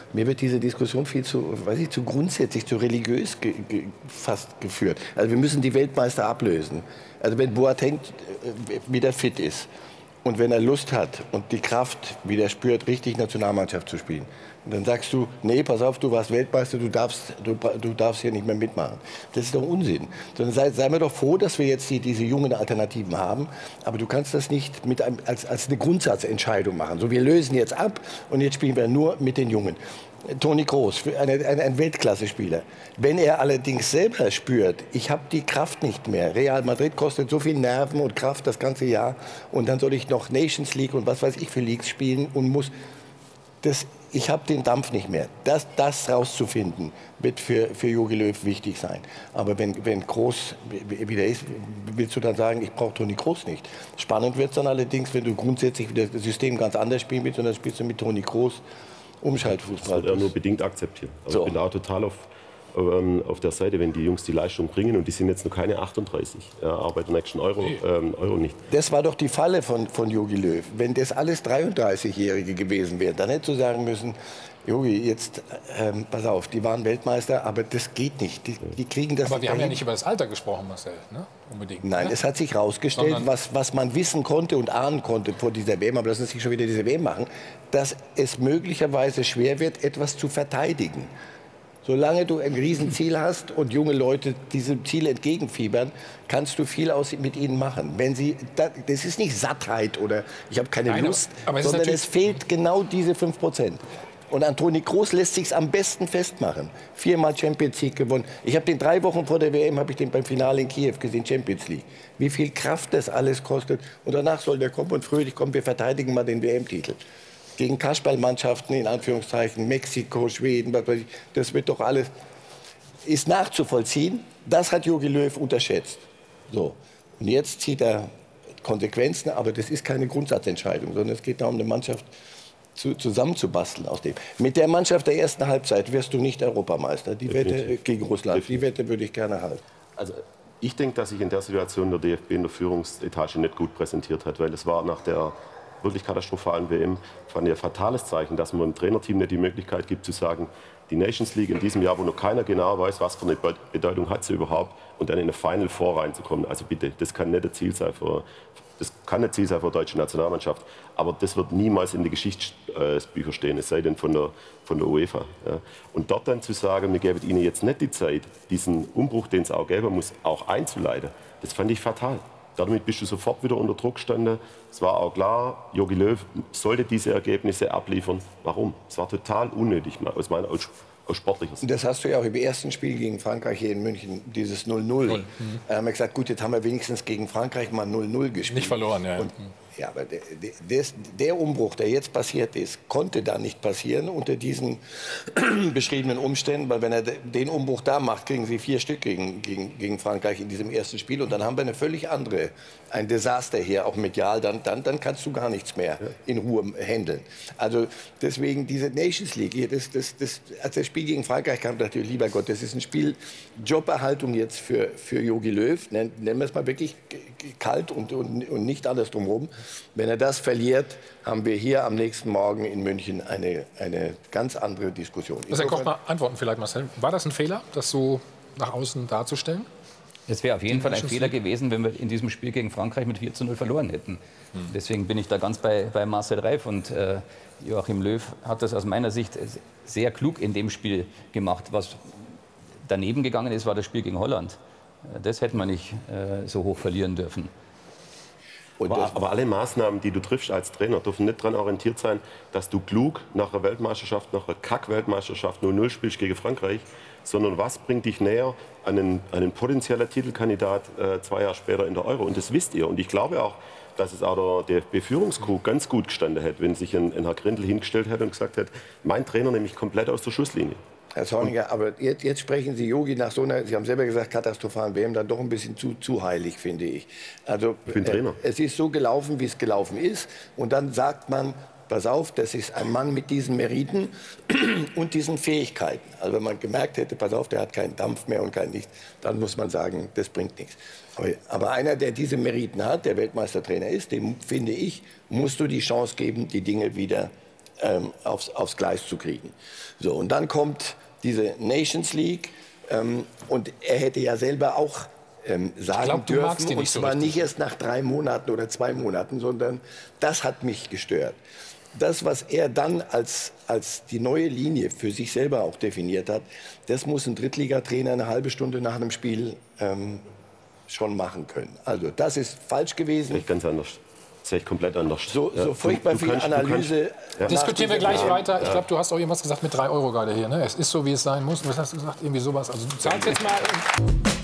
mir wird diese Diskussion viel zu, weiß ich, zu grundsätzlich, zu religiös fast geführt. Also wir müssen die Weltmeister ablösen. Also wenn Boateng wieder fit ist und wenn er Lust hat und die Kraft wieder spürt, richtig Nationalmannschaft zu spielen, dann sagst du, nee, pass auf, du warst Weltmeister, du darfst hier nicht mehr mitmachen. Das ist doch Unsinn. Sondern sei mir doch froh, dass wir jetzt diese jungen Alternativen haben. Aber du kannst das nicht als eine Grundsatzentscheidung machen. So, wir lösen jetzt ab und jetzt spielen wir nur mit den Jungen. Toni Kroos, ein Weltklasse-Spieler. Wenn er allerdings selber spürt, ich habe die Kraft nicht mehr. Real Madrid kostet so viel Nerven und Kraft das ganze Jahr. Und dann soll ich noch Nations League und was weiß ich für Leagues spielen und muss... Ich habe den Dampf nicht mehr. Das rauszufinden, wird für Jogi Löw wichtig sein. Aber wenn Kroos wieder ist, willst du dann sagen, ich brauche Toni Kroos nicht. Spannend wird es dann allerdings, wenn du grundsätzlich wieder das System ganz anders spielen willst und dann spielst du mit Toni Kroos Umschaltfußball. Das wird er nur bedingt akzeptieren. Also so. Ich bin da total auf der Seite, wenn die Jungs die Leistung bringen und die sind jetzt noch keine 38, arbeiten nächsten Euro nicht. Das war doch die Falle von Jogi Löw. Wenn das alles 33-Jährige gewesen wären, dann hättest du sagen müssen, Jogi, jetzt pass auf, die waren Weltmeister, aber das geht nicht. Die kriegen das. Aber wir haben ja nicht über das Alter gesprochen, Marcel, ne? Unbedingt. Nein, ne? Es hat sich herausgestellt, was man wissen konnte und ahnen konnte vor dieser WM, aber lassen Sie sich schon wieder diese WM machen, dass es möglicherweise schwer wird, etwas zu verteidigen. Solange du ein Riesenziel hast und junge Leute diesem Ziel entgegenfiebern, kannst du viel mit ihnen machen. Wenn sie, das ist nicht Sattheit oder ich habe keine Lust, sondern es fehlt genau diese 5%. Und an Toni Kroos lässt sich's am besten festmachen. 4-mal Champions League gewonnen. Ich habe den 3 Wochen vor der WM habe ich den beim Finale in Kiew gesehen, Champions League. Wie viel Kraft das alles kostet. Und danach soll der kommen und fröhlich kommen, wir verteidigen mal den WM-Titel. Gegen Kasperlmannschaften, in Anführungszeichen, Mexiko, Schweden, was weiß ich, das wird doch alles, ist nachzuvollziehen. Das hat Jogi Löw unterschätzt. So. Und jetzt zieht er Konsequenzen, aber das ist keine Grundsatzentscheidung, sondern es geht darum, eine Mannschaft zusammenzubasteln aus dem. Mit der Mannschaft der ersten Halbzeit wirst du nicht Europameister. Die Wette gegen Russland, die Wette würde ich gerne halten. Also ich denke, dass sich in der Situation der DFB in der Führungsetage nicht gut präsentiert hat, weil es war nach der wirklich katastrophalen WM fand ich ein fatales Zeichen, dass man dem Trainerteam nicht die Möglichkeit gibt zu sagen, die Nations League in diesem Jahr, wo noch keiner genau weiß, was für eine Bedeutung hat sie überhaupt, und dann in eine Final Four reinzukommen. Also bitte, das kann nicht ein Ziel sein für die deutsche Nationalmannschaft. Aber das wird niemals in die Geschichtsbücher stehen, es sei denn von der UEFA. Ja. Und dort dann zu sagen, wir geben ihnen jetzt nicht die Zeit, diesen Umbruch, den es auch geben muss, auch einzuleiten, das fand ich fatal. Damit bist du sofort wieder unter Druck gestanden. Es war auch klar, Jogi Löw sollte diese Ergebnisse abliefern. Warum? Es war total unnötig, aus sportlicher Sicht. Das hast du ja auch im ersten Spiel gegen Frankreich hier in München, dieses 0-0. Haben wir gesagt, gut, jetzt haben wir wenigstens gegen Frankreich mal 0-0 gespielt. Nicht verloren, ja. Ja, aber der Umbruch, der jetzt passiert ist, konnte da nicht passieren unter diesen beschriebenen Umständen, weil wenn er den Umbruch da macht, kriegen sie 4 Stück gegen Frankreich in diesem ersten Spiel und dann haben wir eine völlig andere, ein Desaster hier, auch medial, dann kannst du gar nichts mehr in Ruhe handeln. Also deswegen diese Nations League, hier, als das Spiel gegen Frankreich kam, dachte ich, lieber Gott, das ist ein Spiel, Joberhaltung jetzt für Jogi Löw, nennen wir es mal wirklich kalt und nicht alles drumherum. Wenn er das verliert, haben wir hier am nächsten Morgen in München eine ganz andere Diskussion. Herr Koch, mal antworten vielleicht, Marcel. War das ein Fehler, das so nach außen darzustellen? Es wäre auf jeden Fall ein Fehler gewesen, wenn wir in diesem Spiel gegen Frankreich mit 4:0 verloren hätten. Deswegen bin ich da ganz bei Marcel Reif. Und Joachim Löw hat das aus meiner Sicht sehr klug in dem Spiel gemacht. Was daneben gegangen ist, war das Spiel gegen Holland. Das hätte man nicht so hoch verlieren dürfen. Aber alle Maßnahmen, die du triffst als Trainer, dürfen nicht daran orientiert sein, dass du klug nach einer Weltmeisterschaft, nach einer Kack-Weltmeisterschaft 0-0 spielst gegen Frankreich, sondern was bringt dich näher an einen potenziellen Titelkandidat 2 Jahre später in der Euro. Und das wisst ihr. Und ich glaube auch, dass es auch der DFB-Führungscrew ganz gut gestanden hätte, wenn sich ein Herr Grindel hingestellt hätte und gesagt hätte, mein Trainer nehme ich komplett aus der Schusslinie. Herr Zorniger, aber jetzt sprechen Sie Jogi nach so einer, Sie haben selber gesagt, katastrophalen WM, dann doch ein bisschen zu heilig, finde ich. Also, ich bin Trainer. Es ist so gelaufen, wie es gelaufen ist. Und dann sagt man, pass auf, das ist ein Mann mit diesen Meriten und diesen Fähigkeiten. Also wenn man gemerkt hätte, pass auf, der hat keinen Dampf mehr und kein Nichts, dann muss man sagen, das bringt nichts. Aber einer, der diese Meriten hat, der Weltmeistertrainer ist, dem, finde ich, musst du die Chance geben, die Dinge wieder aufs Gleis zu kriegen. So, und dann kommt diese Nations League und er hätte ja selber auch sagen dürfen, und zwar nicht erst nach 3 Monaten oder 2 Monaten, sondern das hat mich gestört. Das, was er dann als die neue Linie für sich selber auch definiert hat, das muss ein Drittligatrainer eine halbe Stunde nach einem Spiel schon machen können. Also das ist falsch gewesen. Ganz anders. Das sehe ich komplett anders. So furchtbar viel Analyse. Diskutieren wir gleich weiter. Ich glaube, du hast auch irgendwas gesagt mit 3 Euro gerade hier. Ne? Es ist so, wie es sein muss. Was hast du gesagt? Irgendwie sowas. Also du zahlst jetzt mal...